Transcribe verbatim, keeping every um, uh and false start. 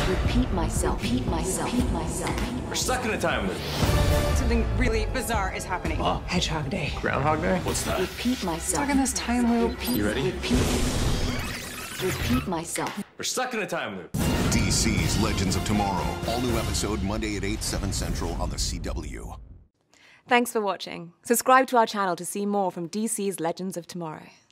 Repeat myself. Repeat myself. Repeat myself. We're stuck in a time loop. Something really bizarre is happening. Huh? Hedgehog Day. Groundhog Day? What's that? Repeat myself. Stuck in this time loop. Repeat. You ready? Repeat. Repeat myself. We're stuck in a time loop. D C's Legends of Tomorrow. All new episode Monday at eight, seven Central on the C W. Thanks for watching. Subscribe to our channel to see more from D C's Legends of Tomorrow.